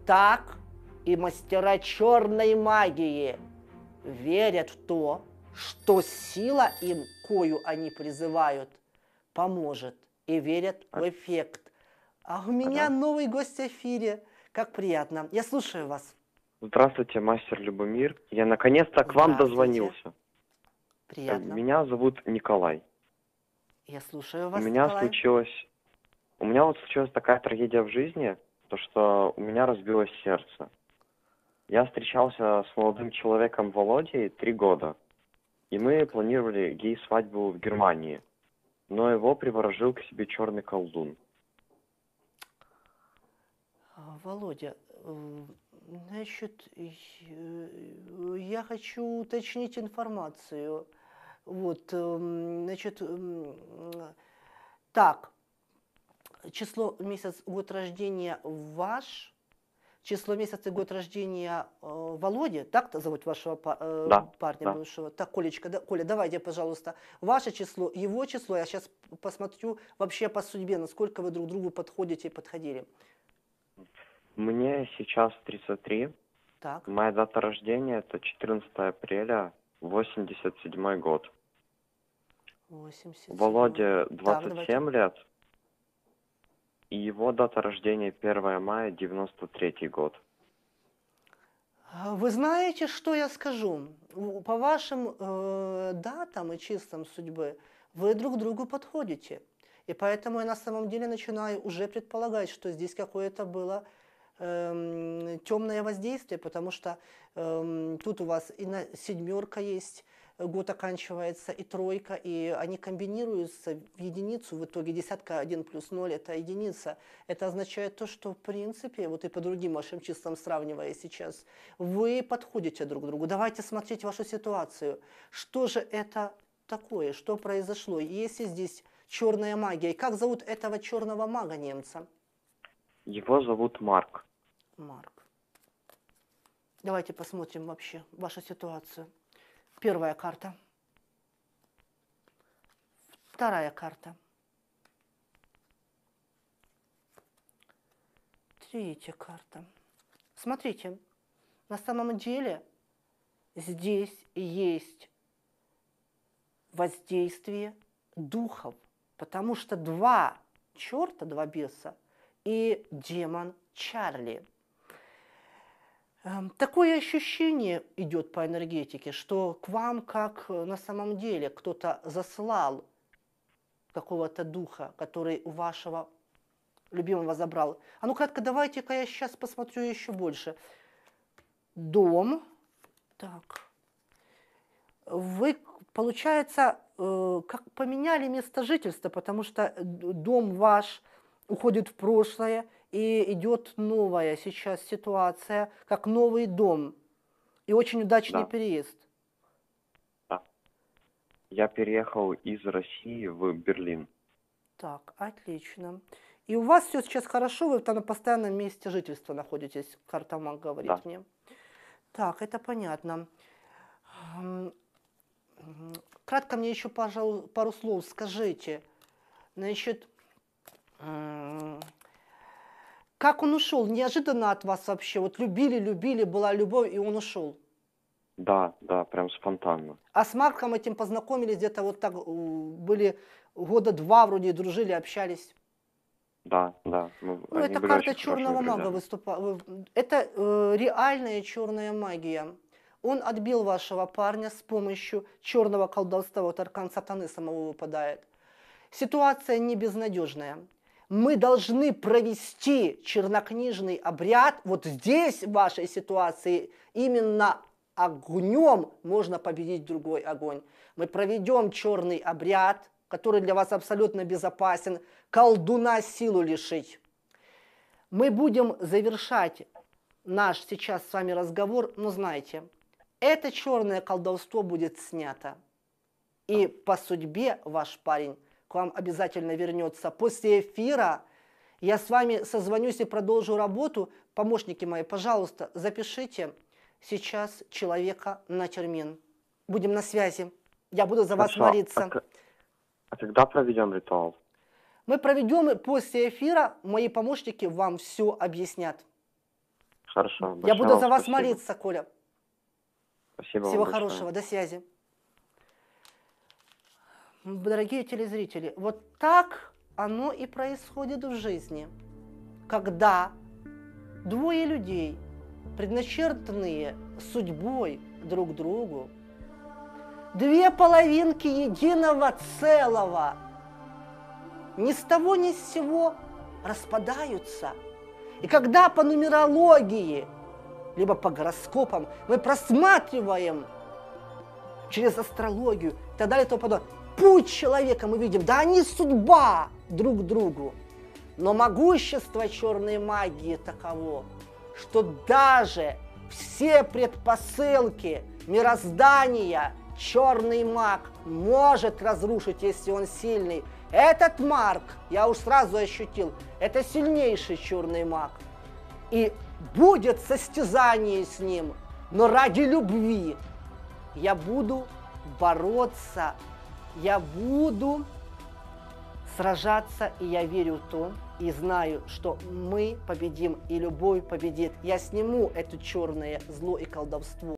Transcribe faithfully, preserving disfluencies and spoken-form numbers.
Так и мастера черной магии верят в то, что сила им, кою они призывают, поможет, и верят в эффект. А у меня Ага. новый гость в эфире. Как приятно. Я слушаю вас. Здравствуйте, мастер Любомир. Я наконец-то к вам Здравствуйте. дозвонился. Э, Приятно. Меня зовут Николай. Я слушаю У вас, меня Николай. случилось... У меня вот случилась такая трагедия в жизни, то что у меня разбилось сердце. Я встречался с молодым человеком Володей три года, и мы планировали гей-свадьбу в Германии, но его приворожил к себе черный колдун. А, Володя, э, значит, э, я хочу уточнить информацию. Вот, эм, значит, м, так, число, месяц, год рождения ваш, число, месяц и год рождения э, Володи, так-то зовут вашего па- э, Да, парня да. бывшего? Так, Колечка, да, Коля, давайте, пожалуйста, ваше число, его число, я сейчас посмотрю вообще по судьбе, насколько вы друг другу подходите и подходили. Мне сейчас тридцать три. Так. Моя дата рождения это четырнадцатое апреля восемьдесят седьмой год. восемьдесят седьмой. Володе Так, двадцать давайте. семь лет, и его дата рождения первое мая девяносто третий год. А Вы знаете, что я скажу? У- По вашим э, датам и числам судьбы вы друг другу подходите. И поэтому я на самом деле начинаю уже предполагать, что здесь какое-то было эм, темное воздействие, потому что эм, тут у вас и на семерка есть, э, год оканчивается, и тройка, и они комбинируются в единицу, в итоге десятка один плюс ноль это единица. Это означает то, что в принципе, вот и по другим вашим числам сравнивая сейчас, вы подходите друг другу. Давайте смотреть вашу ситуацию. Что же это такое? Что произошло? Есть ли здесь черная магия? И как зовут этого черного мага немца? Его зовут Марк. Марк. Давайте посмотрим вообще вашу ситуацию. Первая карта. Вторая карта. Третья карта. Смотрите, на самом деле здесь есть воздействие духов, потому что два черта, два беса и демон Чарли. Эм, Такое ощущение идет по энергетике, что к вам как э, на самом деле кто-то заслал какого-то духа, который у вашего любимого забрал. А ну кратко, давайте-ка я сейчас посмотрю еще больше. Дом. Так. Вы, получается, э, как поменяли место жительства, потому что д- дом ваш уходит в прошлое, и идет новая сейчас ситуация, как новый дом, и очень удачный Да, переезд. да. Я переехал из России в Берлин. Так, отлично. И у вас все сейчас хорошо, вы там на постоянном месте жительства находитесь, карта Маг говорит Да. мне. Так, это понятно. М, м, Кратко мне еще, пожалуй, пару слов скажите. Значит, м, как он ушел? Неожиданно от вас вообще. Вот любили, любили, была любовь, и он ушел. Да, да, прям спонтанно. А с Марком этим познакомились где-то вот так, у, были года два вроде, дружили, общались. Да, да. Мы, Ну, они это были карта очень хорошими черного мага друзьями. выступала. Это э, реальная черная магия. Он отбил вашего парня с помощью черного колдовства. Вот аркан сатаны самого выпадает. Ситуация не безнадежная. Мы должны провести чернокнижный обряд. Вот здесь в вашей ситуации именно огнем можно победить другой огонь. Мы проведем черный обряд, который для вас абсолютно безопасен, колдуна силу лишить. Мы будем завершать наш сейчас с вами разговор, но знаете, это черное колдовство будет снято. И по судьбе ваш парень к вам обязательно вернется. После эфира я с вами созвонюсь и продолжу работу. Помощники мои, пожалуйста, запишите сейчас человека на термин. Будем на связи. Я буду за вас Хорошо. А, молиться. к- а когда проведем ритуал? Мы проведем после эфира, мои помощники вам все объяснят. Хорошо. Я Большое буду вам за вас спасибо. молиться, Коля. Спасибо Всего вам большое. хорошего. До связи. М, Дорогие телезрители, вот так оно и происходит в жизни. Когда двое людей, предначертанные судьбой друг другу, две половинки единого целого, ни с того ни с сего распадаются. И когда по нумерологии, либо по гороскопам мы просматриваем через астрологию и так далее и тому подобное, путь человека мы видим, да они судьба друг другу. Но могущество черной магии таково, что даже все предпосылки мироздания черный маг может разрушить, если он сильный. Этот Марк, я уж сразу ощутил, это сильнейший черный маг. И будет состязание с ним, но ради любви я буду бороться, я буду сражаться, и я верю в то, и знаю, что мы победим, и любовь победит. Я сниму это черное зло и колдовство.